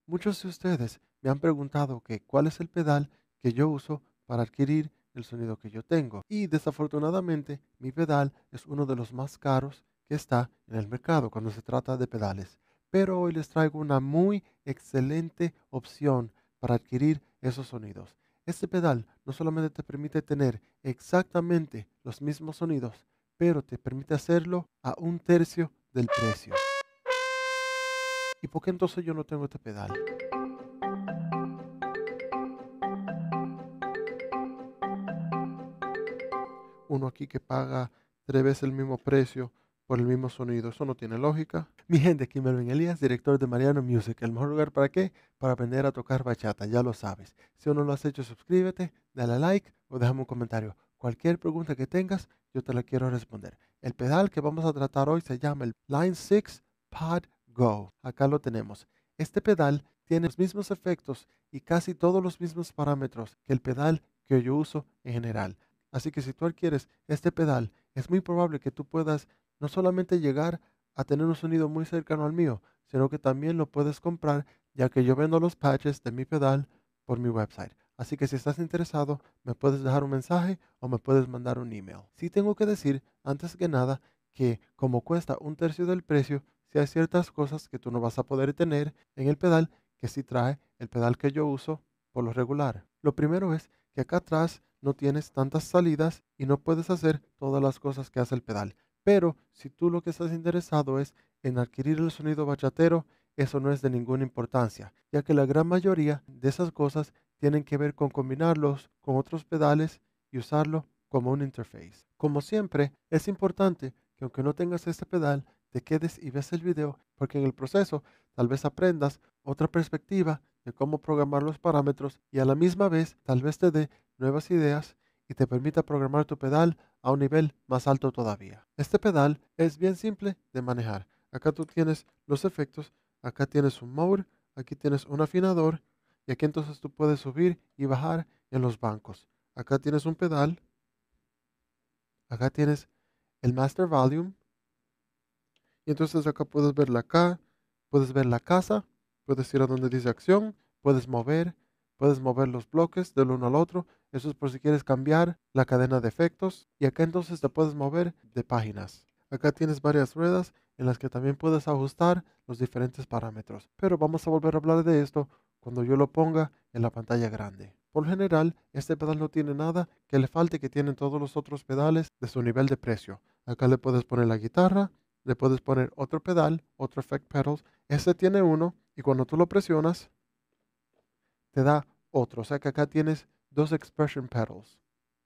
Muchos de ustedes me han preguntado que cuál es el pedal que yo uso para adquirir el sonido que yo tengo. Y desafortunadamente mi pedal es uno de los más caros que está en el mercado cuando se trata de pedales. Pero hoy les traigo una muy excelente opción para adquirir esos sonidos. Este pedal no solamente te permite tener exactamente los mismos sonidos, pero te permite hacerlo a un tercio del precio. ¿Y por qué entonces yo no tengo este pedal? Uno aquí que paga 3 veces el mismo precio por el mismo sonido. Eso no tiene lógica. Mi gente, aquí Melvin Elías, director de Mariano Music. ¿El mejor lugar para qué? Para aprender a tocar bachata, ya lo sabes. Si aún no lo has hecho, suscríbete, dale like o déjame un comentario. Cualquier pregunta que tengas, yo te la quiero responder. El pedal que vamos a tratar hoy se llama el Line 6 Pod Go. Acá lo tenemos. Este pedal tiene los mismos efectos y casi todos los mismos parámetros que el pedal que yo uso en general. Así que si tú adquieres este pedal, es muy probable que tú puedas no solamente llegar a tener un sonido muy cercano al mío, sino que también lo puedes comprar, ya que yo vendo los patches de mi pedal por mi website. Así que si estás interesado, me puedes dejar un mensaje o me puedes mandar un email. Sí tengo que decir, antes que nada, que como cuesta un tercio del precio, si hay ciertas cosas que tú no vas a poder tener en el pedal que sí trae el pedal que yo uso por lo regular. Lo primero es que acá atrás no tienes tantas salidas y no puedes hacer todas las cosas que hace el pedal. Pero si tú lo que estás interesado es en adquirir el sonido bachatero, eso no es de ninguna importancia, ya que la gran mayoría de esas cosas tienen que ver con combinarlos con otros pedales y usarlo como un interface. Como siempre, es importante que aunque no tengas este pedal, te quedes y ves el video, porque en el proceso tal vez aprendas otra perspectiva de cómo programar los parámetros y a la misma vez tal vez te dé nuevas ideas y te permita programar tu pedal a un nivel más alto todavía. Este pedal es bien simple de manejar. Acá tú tienes los efectos, acá tienes un mode, aquí tienes un afinador y aquí entonces tú puedes subir y bajar en los bancos. Acá tienes un pedal, acá tienes el master volume y entonces acá puedes ver la K, puedes ver la casa, puedes ir a donde dice acción, puedes mover los bloques del uno al otro. Eso es por si quieres cambiar la cadena de efectos. Y acá entonces te puedes mover de páginas. Acá tienes varias ruedas en las que también puedes ajustar los diferentes parámetros. Pero vamos a volver a hablar de esto cuando yo lo ponga en la pantalla grande. Por lo general, este pedal no tiene nada que le falte que tienen todos los otros pedales de su nivel de precio. Acá le puedes poner la guitarra, le puedes poner otro pedal, otro effect pedals. Este tiene uno y cuando tú lo presionas, te da otro. O sea que acá tienes dos expression pedals.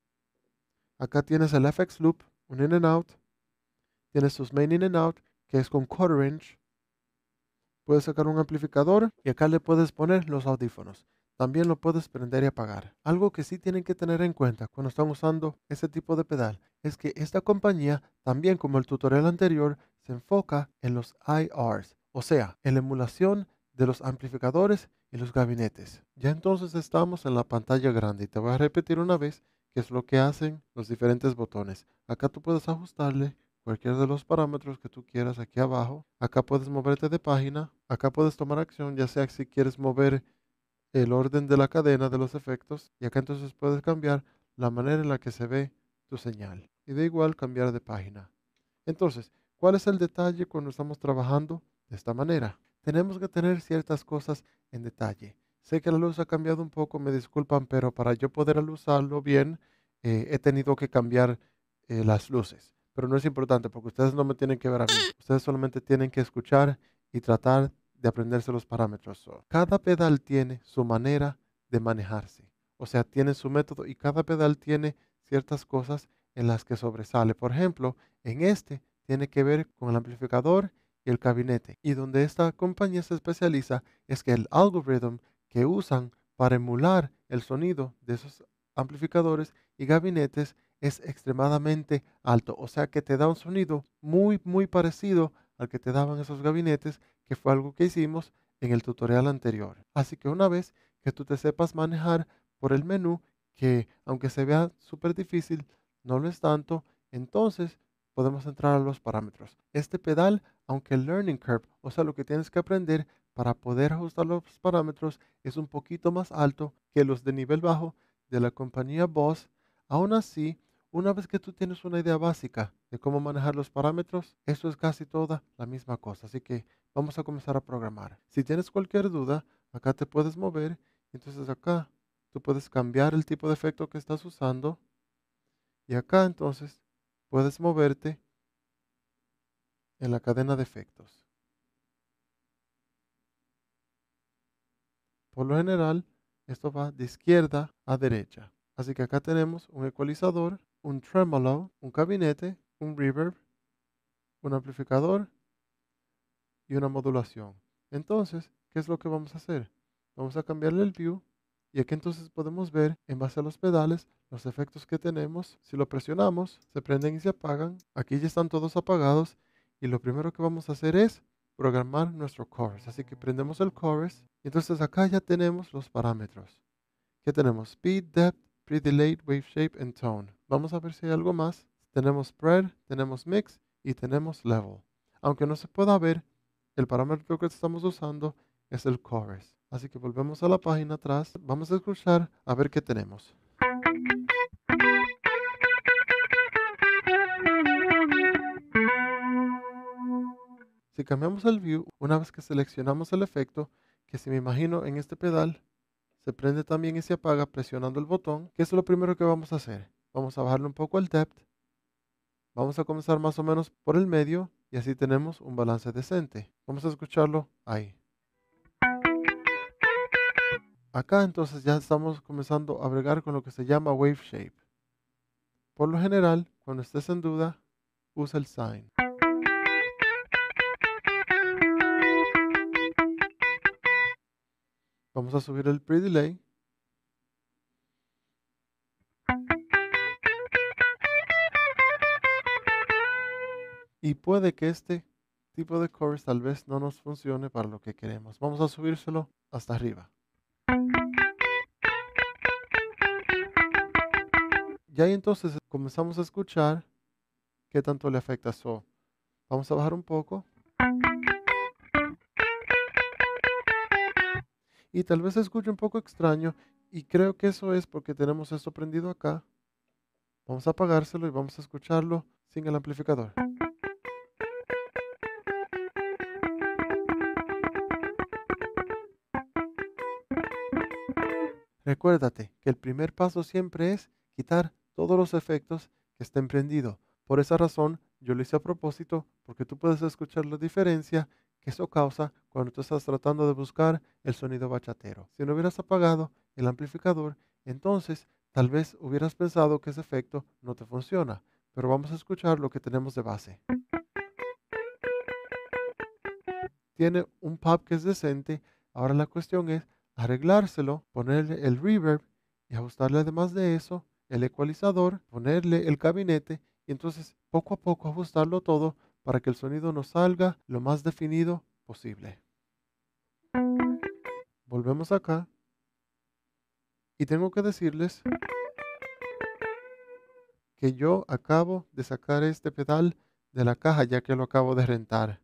Acá tienes el FX Loop, un in and out. Tienes tus main in and out, que es con quarter inch. Puedes sacar un amplificador y acá le puedes poner los audífonos. También lo puedes prender y apagar. Algo que sí tienen que tener en cuenta cuando están usando este tipo de pedal es que esta compañía, también como el tutorial anterior, se enfoca en los IRs, o sea, en la emulación de los amplificadores y los gabinetes. Ya entonces estamos en la pantalla grande y te voy a repetir una vez qué es lo que hacen los diferentes botones. Acá tú puedes ajustarle cualquier de los parámetros que tú quieras aquí abajo. Acá puedes moverte de página. Acá puedes tomar acción, ya sea si quieres mover el orden de la cadena de los efectos. Y acá entonces puedes cambiar la manera en la que se ve tu señal. Y de igual cambiar de página. Entonces, ¿cuál es el detalle cuando estamos trabajando de esta manera? Tenemos que tener ciertas cosas en detalle. Sé que la luz ha cambiado un poco, me disculpan, pero para yo poder usarlo bien, he tenido que cambiar las luces. Pero no es importante porque ustedes no me tienen que ver a mí. Ustedes solamente tienen que escuchar y tratar de aprenderse los parámetros. Cada pedal tiene su manera de manejarse. O sea, tiene su método y cada pedal tiene ciertas cosas en las que sobresale. Por ejemplo, en este tiene que ver con el amplificador y el gabinete. Y donde esta compañía se especializa es que el algoritmo que usan para emular el sonido de esos amplificadores y gabinetes es extremadamente alto. O sea que te da un sonido muy, muy parecido al que te daban esos gabinetes, que fue algo que hicimos en el tutorial anterior. Así que una vez que tú te sepas manejar por el menú, que aunque se vea súper difícil, no lo es tanto, entonces podemos entrar a los parámetros. Este pedal, aunque el learning curve, o sea, lo que tienes que aprender para poder ajustar los parámetros es un poquito más alto que los de nivel bajo de la compañía Boss. Aún así, una vez que tú tienes una idea básica de cómo manejar los parámetros, eso es casi toda la misma cosa. Así que vamos a comenzar a programar. Si tienes cualquier duda, acá te puedes mover. Entonces acá tú puedes cambiar el tipo de efecto que estás usando. Y acá entonces puedes moverte en la cadena de efectos. Por lo general, esto va de izquierda a derecha. Así que acá tenemos un ecualizador, un tremolo, un gabinete, un reverb, un amplificador y una modulación. Entonces, ¿qué es lo que vamos a hacer? Vamos a cambiarle el view y aquí entonces podemos ver en base a los pedales los efectos que tenemos. Si lo presionamos, se prenden y se apagan. Aquí ya están todos apagados y lo primero que vamos a hacer es programar nuestro chorus. Así que prendemos el chorus y entonces acá ya tenemos los parámetros. ¿Qué tenemos? Speed, depth, pre-delayed, wave shape and tone. Vamos a ver si hay algo más. Tenemos spread, tenemos mix y tenemos level. Aunque no se pueda ver, el parámetro que estamos usando es el chorus. Así que volvemos a la página atrás. Vamos a escuchar a ver qué tenemos. Si cambiamos el view, una vez que seleccionamos el efecto, que si me imagino en este pedal, se prende también y se apaga presionando el botón, que es lo primero que vamos a hacer. Vamos a bajarle un poco el depth. Vamos a comenzar más o menos por el medio y así tenemos un balance decente. Vamos a escucharlo ahí. Acá entonces ya estamos comenzando a bregar con lo que se llama wave shape. Por lo general, cuando estés en duda, usa el sine. Vamos a subir el pre-delay. Y puede que este tipo de chorus tal vez no nos funcione para lo que queremos. Vamos a subírselo hasta arriba. Y ahí entonces comenzamos a escuchar qué tanto le afecta eso. Vamos a bajar un poco. Y tal vez se escuche un poco extraño. Y creo que eso es porque tenemos esto prendido acá. Vamos a apagárselo y vamos a escucharlo sin el amplificador. Recuérdate que el primer paso siempre es quitar todos los efectos que estén prendidos. Por esa razón, yo lo hice a propósito, porque tú puedes escuchar la diferencia que eso causa cuando tú estás tratando de buscar el sonido bachatero. Si no hubieras apagado el amplificador, entonces tal vez hubieras pensado que ese efecto no te funciona. Pero vamos a escuchar lo que tenemos de base. Tiene un pop que es decente. Ahora la cuestión es arreglárselo, ponerle el reverb y ajustarle además de eso el ecualizador, ponerle el gabinete y entonces poco a poco ajustarlo todo para que el sonido nos salga lo más definido posible. Volvemos acá y tengo que decirles que yo acabo de sacar este pedal de la caja ya que lo acabo de rentar.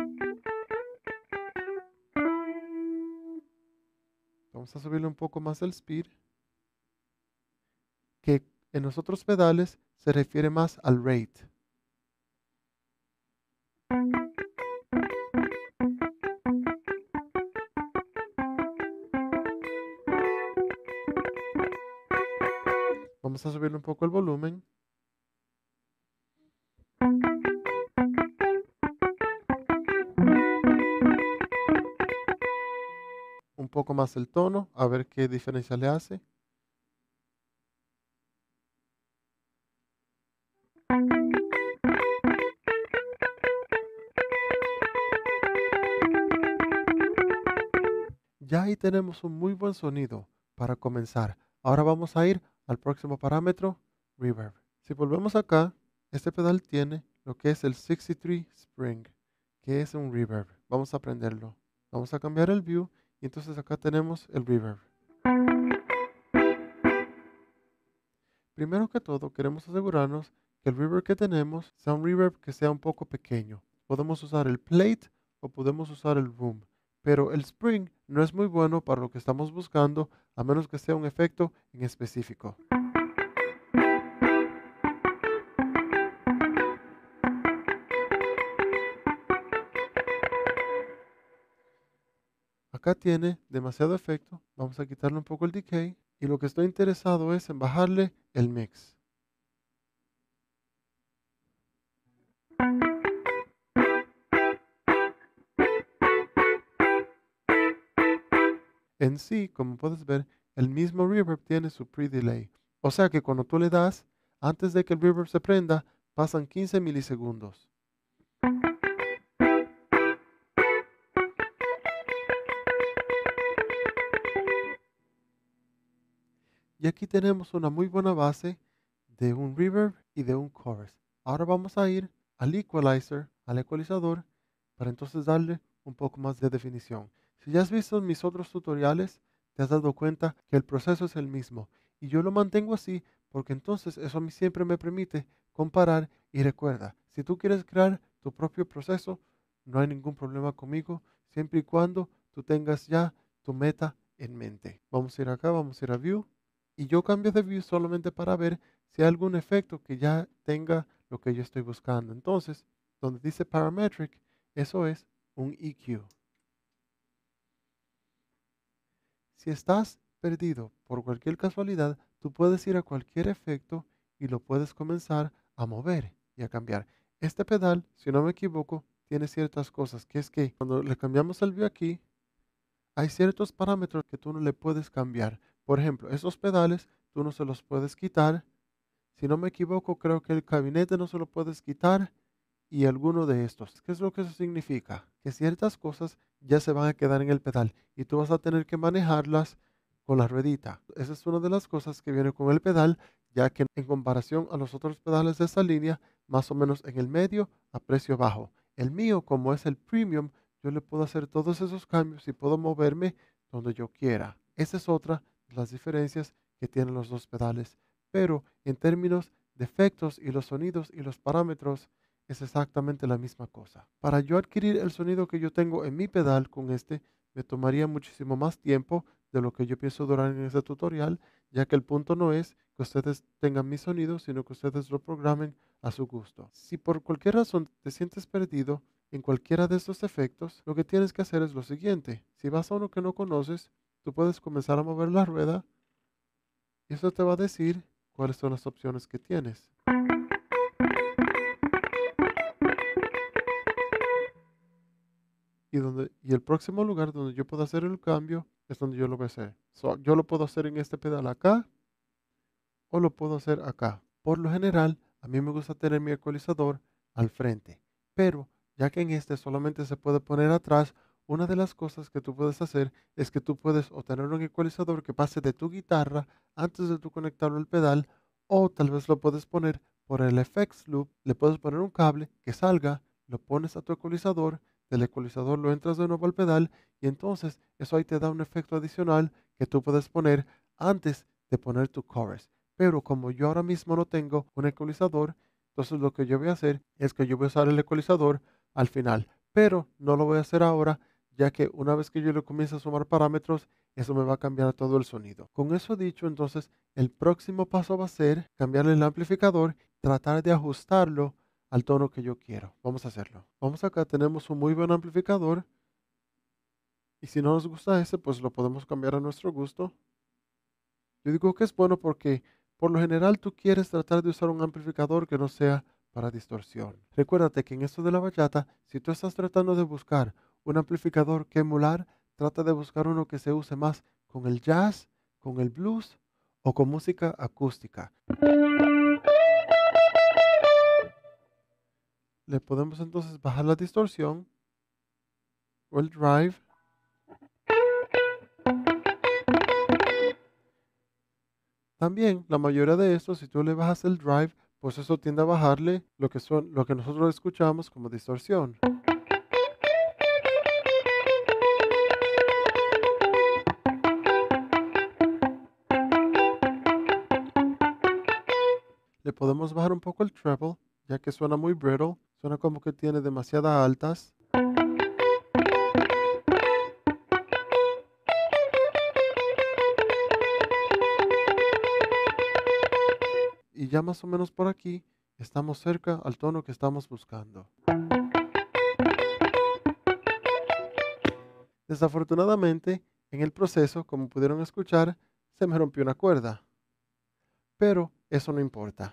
Vamos a subirle un poco más el speed, que en los otros pedales se refiere más al rate. Vamos a subirle un poco el volumen. Un poco más el tono, a ver qué diferencia le hace. Ya ahí tenemos un muy buen sonido para comenzar. Ahora vamos a ir al próximo parámetro, reverb. Si volvemos acá, este pedal tiene lo que es el 63 Spring, que es un reverb. Vamos a prenderlo. Vamos a cambiar el view y entonces acá tenemos el reverb. Primero que todo, queremos asegurarnos que el reverb que tenemos sea un reverb que sea un poco pequeño. Podemos usar el plate o podemos usar el room, pero el spring no es muy bueno para lo que estamos buscando, a menos que sea un efecto en específico. Acá tiene demasiado efecto, vamos a quitarle un poco el decay, y lo que estoy interesado es en bajarle el mix. En sí, como puedes ver, el mismo reverb tiene su pre-delay. O sea que cuando tú le das, antes de que el reverb se prenda, pasan 15 milisegundos. Y aquí tenemos una muy buena base de un reverb y de un chorus. Ahora vamos a ir al equalizer, al ecualizador, para entonces darle un poco más de definición. Si ya has visto mis otros tutoriales, te has dado cuenta que el proceso es el mismo. Y yo lo mantengo así porque entonces eso a mí siempre me permite comparar y recuerda, si tú quieres crear tu propio proceso, no hay ningún problema conmigo, siempre y cuando tú tengas ya tu meta en mente. Vamos a ir acá, vamos a ir a View. Y yo cambio de view solamente para ver si hay algún efecto que ya tenga lo que yo estoy buscando. Entonces, donde dice Parametric, eso es un EQ. Si estás perdido por cualquier casualidad, tú puedes ir a cualquier efecto y lo puedes comenzar a mover y a cambiar. Este pedal, si no me equivoco, tiene ciertas cosas, que es que cuando le cambiamos el view aquí, hay ciertos parámetros que tú no le puedes cambiar. Por ejemplo, esos pedales tú no se los puedes quitar. Si no me equivoco, creo que el gabinete no se lo puedes quitar y alguno de estos. ¿Qué es lo que eso significa? Que ciertas cosas ya se van a quedar en el pedal y tú vas a tener que manejarlas con la ruedita. Esa es una de las cosas que viene con el pedal, ya que en comparación a los otros pedales de esta línea, más o menos en el medio a precio bajo. El mío, como es el premium, yo le puedo hacer todos esos cambios y puedo moverme donde yo quiera. Esa es otra de las diferencias que tienen los dos pedales. Pero en términos de efectos y los sonidos y los parámetros, es exactamente la misma cosa. Para yo adquirir el sonido que yo tengo en mi pedal con este, me tomaría muchísimo más tiempo de lo que yo pienso durar en este tutorial, ya que el punto no es que ustedes tengan mi sonido, sino que ustedes lo programen a su gusto. Si por cualquier razón te sientes perdido en cualquiera de estos efectos, lo que tienes que hacer es lo siguiente. Si vas a uno que no conoces, tú puedes comenzar a mover la rueda y eso te va a decir cuáles son las opciones que tienes. Y el próximo lugar donde yo puedo hacer el cambio es donde yo lo voy a hacer. Yo lo puedo hacer en este pedal acá o lo puedo hacer acá. Por lo general, a mí me gusta tener mi ecualizador al frente, pero ya que en este solamente se puede poner atrás, una de las cosas que tú puedes hacer es que tú puedes obtener un ecualizador que pase de tu guitarra antes de tú conectarlo al pedal, o tal vez lo puedes poner por el FX Loop, le puedes poner un cable que salga, lo pones a tu ecualizador, del ecualizador lo entras de nuevo al pedal y entonces eso ahí te da un efecto adicional que tú puedes poner antes de poner tu chorus. Pero como yo ahora mismo no tengo un ecualizador, entonces lo que yo voy a hacer es que yo voy a usar el ecualizador al final. Pero no lo voy a hacer ahora, ya que una vez que yo le comience a sumar parámetros, eso me va a cambiar todo el sonido. Con eso dicho, entonces el próximo paso va a ser cambiarle el amplificador, tratar de ajustarlo al tono que yo quiero. Vamos a hacerlo. Vamos acá, tenemos un muy buen amplificador. Y si no nos gusta ese, pues lo podemos cambiar a nuestro gusto. Yo digo que es bueno porque por lo general tú quieres tratar de usar un amplificador que no sea para distorsión. Recuérdate que en esto de la bachata, si tú estás tratando de buscar un amplificador que emular, trata de buscar uno que se use más con el jazz, con el blues o con música acústica. Le podemos entonces bajar la distorsión o el drive. También la mayoría de estos, si tú le bajas el drive, pues eso tiende a bajarle lo que nosotros escuchamos como distorsión. Le podemos bajar un poco el treble, ya que suena muy brittle, suena como que tiene demasiadas altas. ya más o menos por aquí estamos cerca al tono que estamos buscando. Desafortunadamente, en el proceso, como pudieron escuchar, se me rompió una cuerda, pero eso no importa.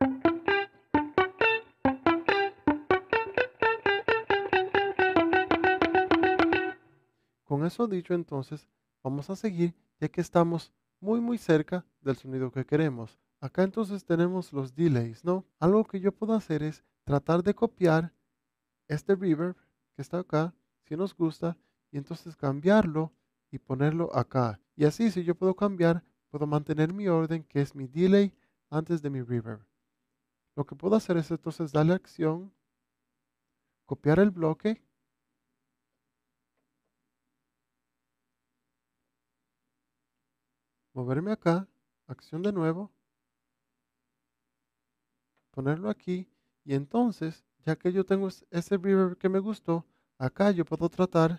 Con eso dicho, entonces, vamos a seguir ya que estamos muy cerca del sonido que queremos. Acá entonces tenemos los delays, ¿no? Algo que yo puedo hacer es tratar de copiar este reverb que está acá, si nos gusta, y entonces cambiarlo y ponerlo acá. Y así, si yo puedo cambiar, puedo mantener mi orden, que es mi delay antes de mi reverb. Lo que puedo hacer es entonces darle acción, copiar el bloque, moverme acá, acción de nuevo, ponerlo aquí, y entonces, ya que yo tengo ese reverb que me gustó, acá yo puedo tratar,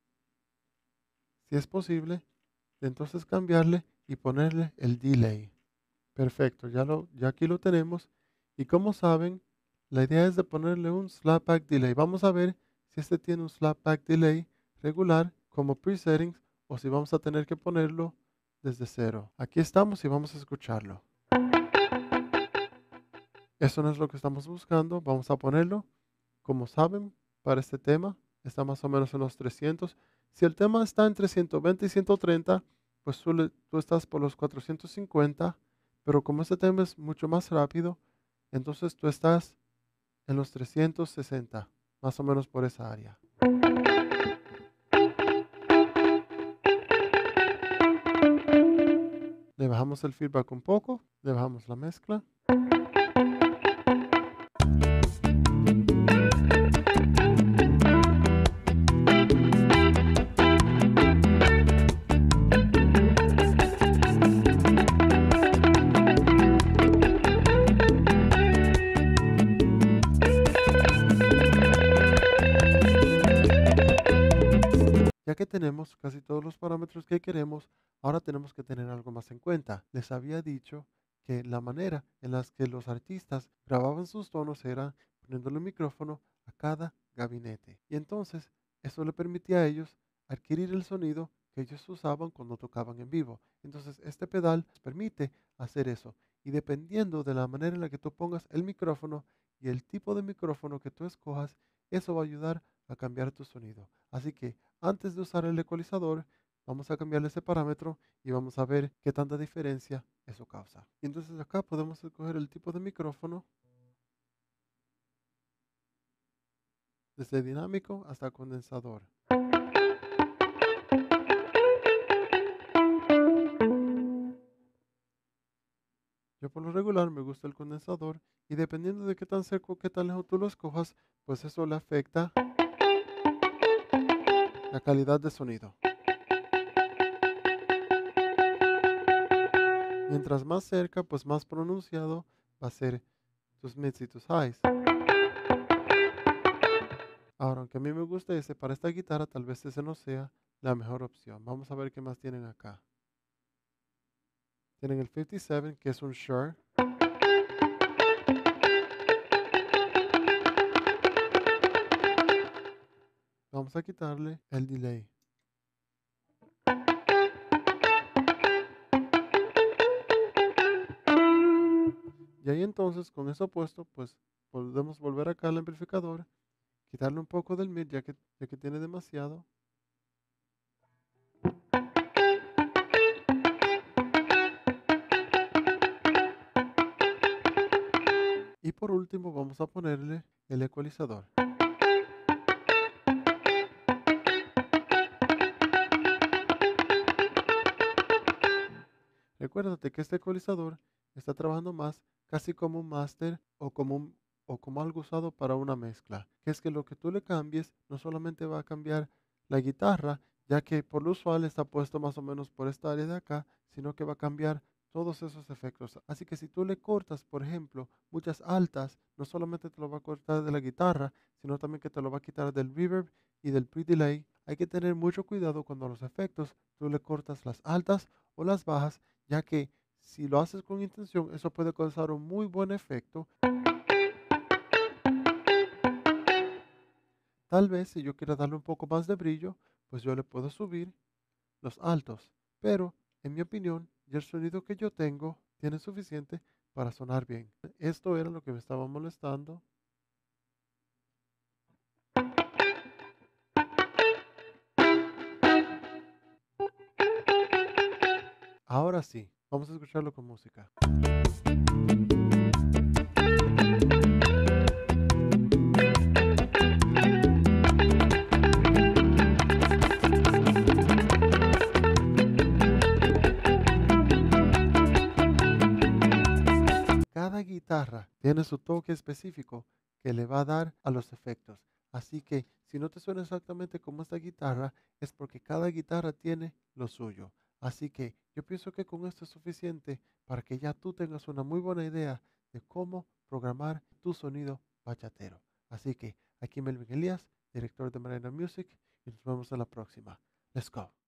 si es posible, de entonces cambiarle y ponerle el delay. Perfecto, ya aquí lo tenemos. Y como saben, la idea es de ponerle un slapback delay. Vamos a ver si este tiene un slapback delay regular como presettings o si vamos a tener que ponerlo desde cero. Aquí estamos y vamos a escucharlo. Eso no es lo que estamos buscando. Vamos a ponerlo. Como saben, para este tema está más o menos en los 300. Si el tema está entre 120 y 130, pues tú estás por los 450. Pero como este tema es mucho más rápido, entonces tú estás en los 360, más o menos por esa área. Le bajamos el feedback un poco, le bajamos la mezcla. Ya que tenemos casi todos los parámetros que queremos, ahora tenemos que tener algo más en cuenta. Les había dicho que la manera en la que los artistas grababan sus tonos era poniéndole un micrófono a cada gabinete. Y entonces eso le permitía a ellos adquirir el sonido que ellos usaban cuando tocaban en vivo. Entonces este pedal les permite hacer eso. Y dependiendo de la manera en la que tú pongas el micrófono y el tipo de micrófono que tú escojas, eso va a ayudar a cambiar tu sonido. Así que antes de usar el ecualizador, vamos a cambiarle ese parámetro y vamos a ver qué tanta diferencia eso causa. Y entonces acá podemos escoger el tipo de micrófono, desde dinámico hasta condensador. Yo por lo regular me gusta el condensador y dependiendo de qué tan cerca o qué tan lejos tú lo escojas, pues eso le afecta la calidad de sonido. Mientras más cerca, pues más pronunciado va a ser tus mids y tus highs. Ahora, aunque a mí me gusta ese, para esta guitarra tal vez ese no sea la mejor opción. Vamos a ver qué más tienen acá. Tienen el 57, que es un Shure. Vamos a quitarle el delay. Y ahí entonces, con eso puesto, pues podemos volver acá al amplificador, quitarle un poco del mid ya que tiene demasiado. Y por último vamos a ponerle el ecualizador. Recuérdate que este ecualizador está trabajando más casi como un máster o como algo usado para una mezcla, que es que lo que tú le cambies no solamente va a cambiar la guitarra, ya que por lo usual está puesto más o menos por esta área de acá, sino que va a cambiar todos esos efectos. Así que si tú le cortas, por ejemplo, muchas altas, no solamente te lo va a cortar de la guitarra, sino también que te lo va a quitar del reverb y del pre-delay. Hay que tener mucho cuidado cuando a los efectos tú le cortas las altas o las bajas, ya que si lo haces con intención, eso puede causar un muy buen efecto. Tal vez si yo quiero darle un poco más de brillo, pues yo le puedo subir los altos. Pero, en mi opinión, ya el sonido que yo tengo tiene suficiente para sonar bien. Esto era lo que me estaba molestando. Ahora sí, vamos a escucharlo con música. Cada guitarra tiene su toque específico que le va a dar a los efectos. Así que si no te suena exactamente como esta guitarra, es porque cada guitarra tiene lo suyo. Así que yo pienso que con esto es suficiente para que ya tú tengas una muy buena idea de cómo programar tu sonido bachatero. Así que aquí Melvin Elías, director de Marina Music, y nos vemos en la próxima. Let's go.